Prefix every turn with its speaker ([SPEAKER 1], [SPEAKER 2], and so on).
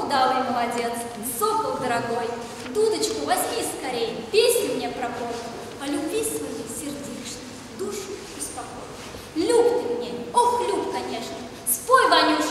[SPEAKER 1] удалый молодец, сокол дорогой, дудочку возьми скорей, песню мне пропой, о любви своей сердечной душу успокой. Люб ты мне, ох, люб, конечно, спой, Ванюш,